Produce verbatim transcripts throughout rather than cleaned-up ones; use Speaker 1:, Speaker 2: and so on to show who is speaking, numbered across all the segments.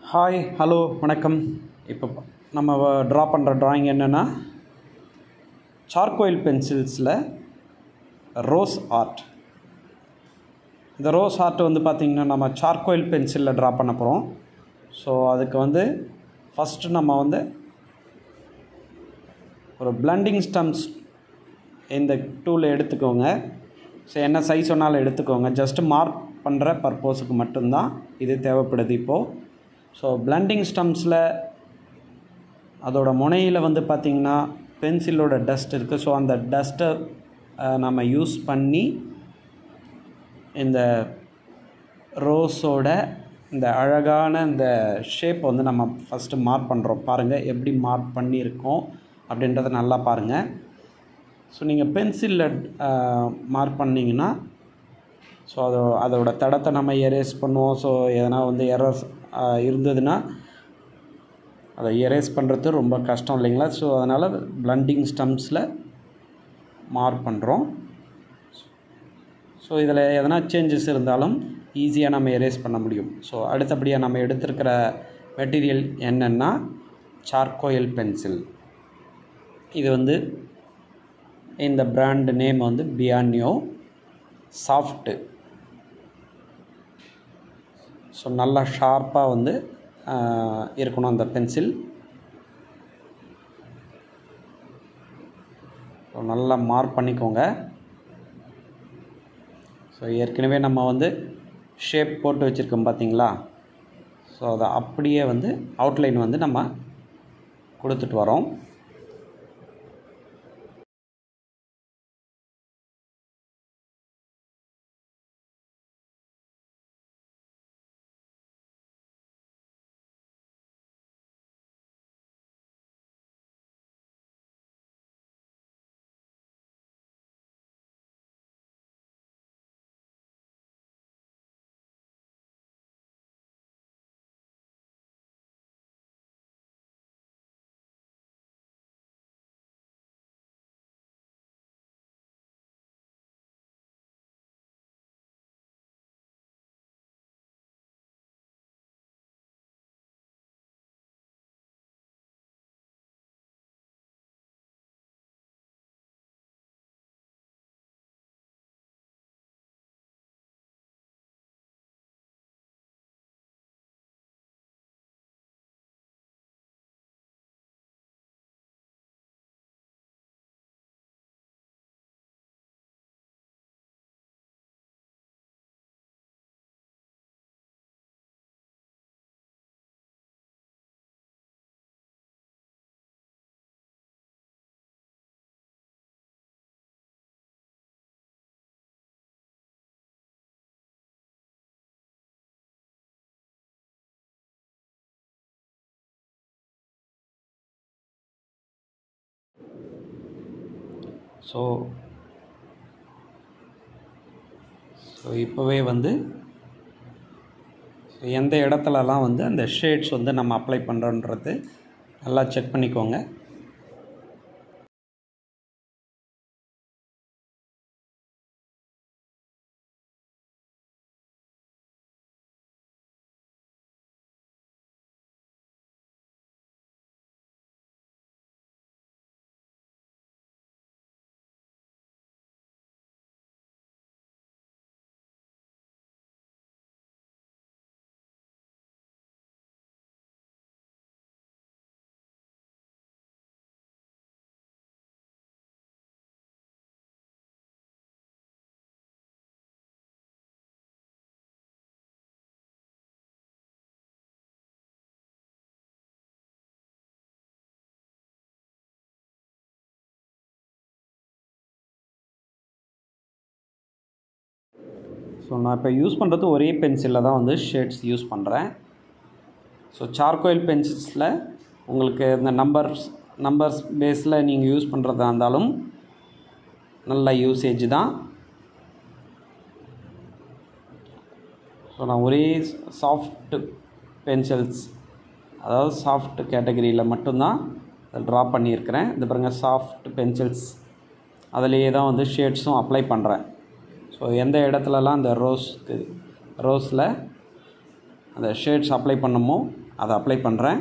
Speaker 1: Hi hello வணக்கம். இப்போ நம்ம ட்ரா பண்ணுற ட்ராயிங் என்னென்னா சார்கோயில் பென்சில்ஸில் ரோஸ் ஆர்ட். இந்த ரோஸ் ஆர்ட் வந்து பார்த்திங்கன்னா நம்ம சார்கோயில் பென்சிலில் ட்ரா பண்ண போகிறோம். ஸோ அதுக்கு வந்து ஃபஸ்ட்டு நம்ம வந்து ஒரு பிளண்டிங் ஸ்டம்ப்ஸ் இந்த டூலை எடுத்துக்கோங்க. ஸோ என்ன சைஸ் வேணாலும் எடுத்துக்கோங்க. ஜஸ்ட்டு மார்க் பண்ணுற பர்பஸுக்கு மட்டும்தான் இது தேவைப்படுது இப்போது. ஸோ பிளண்டிங் ஸ்டம்ப்ஸில் அதோட முனையில் வந்து பார்த்திங்கன்னா பென்சிலோட டஸ்ட் இருக்குது. ஸோ அந்த டஸ்ட்டை நம்ம யூஸ் பண்ணி இந்த ரோஸோட இந்த அழகான இந்த ஷேப் வந்து நம்ம ஃபஸ்ட்டு மார்க் பண்ணுறோம். பாருங்கள் எப்படி மார்க் பண்ணியிருக்கோம் அப்படின்றத நல்லா பாருங்கள். ஸோ நீங்கள் பென்சிலில் மார்க் பண்ணிங்கன்னா ஸோ அதோ அதோட தடத்தை நம்ம எரேஸ் பண்ணுவோம். ஸோ எதனா வந்து எரர்ஸ் இருந்ததுன்னா அதை எரேஸ் பண்ணுறது ரொம்ப கஷ்டம் இல்லைங்களா? ஸோ அதனால் பிளண்டிங் ஸ்டம்ப்ஸில் மார்க் பண்ணுறோம். ஸோ இதில் எதனா சேஞ்சஸ் இருந்தாலும் ஈஸியாக நம்ம எரேஸ் பண்ண முடியும். ஸோ அடுத்தபடியாக நம்ம எடுத்திருக்கிற மெட்டீரியல் என்னென்னா சார்கோயில் பென்சில். இது வந்து இந்த பிராண்ட் நேம் வந்து பியானியோ சாஃப்ட்டு. ஸோ நல்லா ஷார்ப்பாக வந்து இருக்கணும் அந்த பென்சில். ஸோ நல்லா மார்க் பண்ணிக்கோங்க. ஸோ ஏற்கனவே நம்ம வந்து ஷேப் போட்டு வச்சுருக்கோம் பார்த்தீங்களா? ஸோ அதை அப்படியே வந்து அவுட்லைன் வந்து நம்ம கொடுத்துட்டு வரோம். ஸோ ஸோ இப்போவே வந்து எந்த இடத்துலலாம் வந்து அந்த ஷேட்ஸ் வந்து நம்ம அப்ளை பண்ணுறோன்றது நல்லா செக் பண்ணிக்கோங்க. ஸோ நான் இப்போ யூஸ் பண்ணுறது ஒரே பென்சிலில் தான் வந்து ஷேட்ஸ் யூஸ் பண்ணுறேன். ஸோ சார்கோயில் பென்சில்ஸில் உங்களுக்கு இந்த நம்பர்ஸ் நம்பர்ஸ் பேஸில் நீங்கள் யூஸ் பண்ணுறதா இருந்தாலும் நல்ல யூசேஜ் தான். ஸோ நான் ஒரே சாஃப்ட் பென்சில்ஸ், அதாவது சாஃப்ட் கேட்டகரியில் மட்டும்தான் ட்ரா பண்ணியிருக்கிறேன். இந்த பாருங்கள், சாஃப்ட் பென்சில்ஸ் அதிலேயே தான் வந்து ஷேட்ஸும் அப்ளை பண்ணுறேன். ஸோ எந்த இடத்துலலாம் அந்த ரோஸ்க்கு ரோஸில் அந்த ஷேட்ஸ் அப்ளை பண்ணமோ அதை அப்ளை பண்ணுறேன்.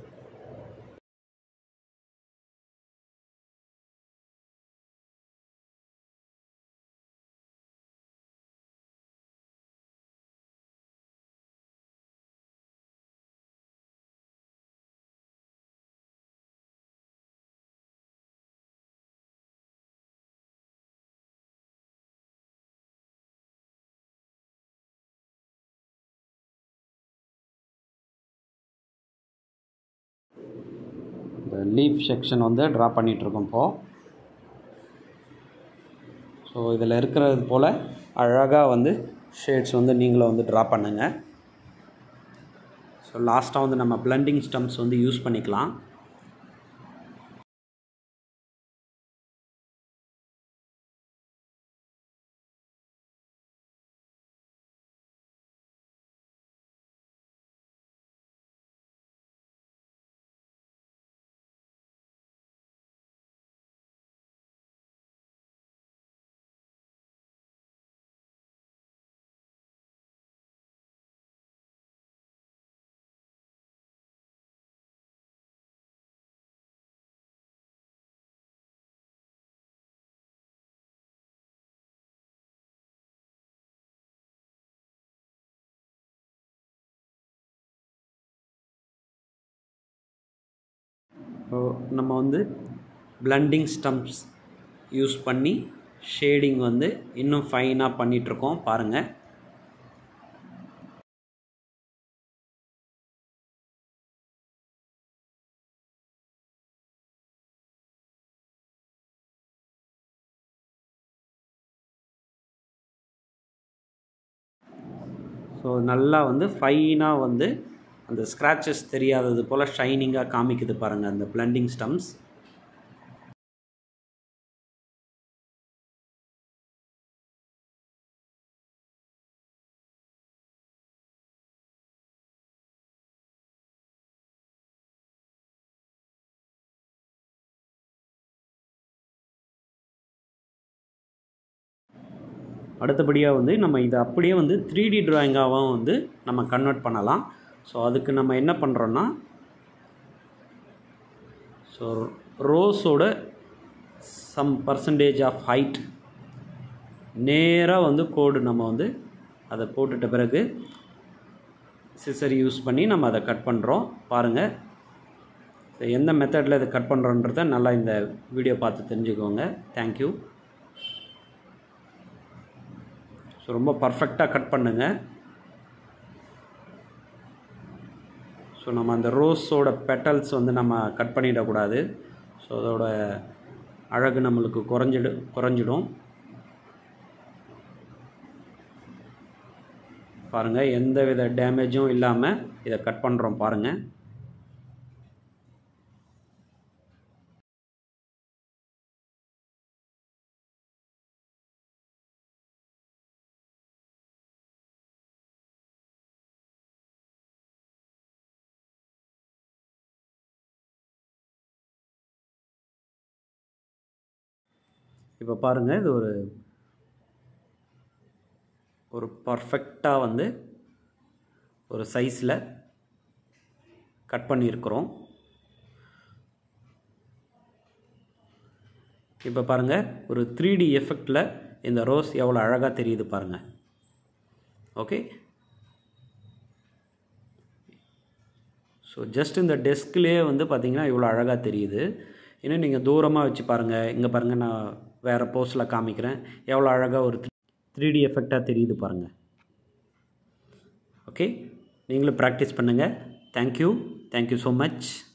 Speaker 1: இந்த லீஃப் செக்ஷன் வந்து ட்ரா பண்ணிகிட்ருக்கோம் இப்போது. ஸோ இதில் இருக்கிறது போல் அழகாக வந்து ஷேட்ஸ் வந்து நீங்களும் வந்து ட்ரா பண்ணுங்கள். ஸோ லாஸ்ட்டாக வந்து நம்ம பிளெண்டிங் ஸ்டம்ப்ஸ் வந்து யூஸ் பண்ணிக்கலாம். ஸோ நம்ம வந்து பிளெண்டிங் ஸ்டம்ப்ஸ் யூஸ் பண்ணி ஷேடிங் வந்து இன்னும் ஃபைனாக பண்ணிகிட்ருக்கோம் பாருங்கள். ஸோ நல்லா வந்து ஃபைனாக வந்து அந்த ஸ்க்ராச்சஸ் தெரியாதது போல் ஷைனிங்காக காமிக்குது பாருங்கள் அந்த பிளெண்டிங் ஸ்டம்ப்ஸ். அடுத்தபடியாக வந்து நம்ம இதை அப்படியே வந்து த்ரீ டி ட்ராயிங்காகவும் வந்து நம்ம கன்வெர்ட் பண்ணலாம். ஸோ அதுக்கு நம்ம என்ன பண்ணுறோன்னா, ஸோ ரோஸோட சம் பர்சன்டேஜ் ஆஃப் ஹைட் நேராக வந்து கோடு நம்ம வந்து அதை போட்டுட்ட பிறகு சிசர் யூஸ் பண்ணி நம்ம அதை கட் பண்ணுறோம் பாருங்கள். எந்த மெத்தடில் இதை கட் பண்ணுறோன்றதை நல்லா இந்த வீடியோ பார்த்து தெரிஞ்சுக்கோங்க. தேங்க்யூ. ஸோ ரொம்ப பர்ஃபெக்டாக கட் பண்ணுங்கள். ஸோ நம்ம அந்த ரோஸோட பெட்டல்ஸ் வந்து நம்ம கட் பண்ணிடக்கூடாது. ஸோ அதோட அழகு நம்மளுக்கு குறைஞ்சிடு குறைஞ்சிடும் பாருங்கள். எந்த வித டேமேஜும் இல்லாமல் இதை கட் பண்ணுறோம் பாருங்கள். இப்போ பாருங்கள், இது ஒரு ஒரு பர்ஃபெக்டாக வந்து ஒரு சைஸில் கட் பண்ணியிருக்கிறோம். இப்போ பாருங்கள், ஒரு த்ரீ டி எஃபெக்டில் இந்த ரோஸ் எவ்வளோ அழகாக தெரியுது பாருங்கள். ஓகே, ஸோ ஜஸ்ட் இந்த டெஸ்க்லேயே வந்து பார்த்திங்கன்னா இவ்வளோ அழகாக தெரியுது. இன்னும் நீங்கள் தூரமாக வச்சு பாருங்கள். இங்கே பாருங்கள், நான் வேறு போஸ்டில் காமிக்கிறேன். எவ்வளோ அழகாக ஒரு த்ரீ டி எஃபெக்டாக தெரியுது பாருங்கள். ஓகே, நீங்களும் ப்ராக்டிஸ் பண்ணுங்கள். Thank you thank you so much.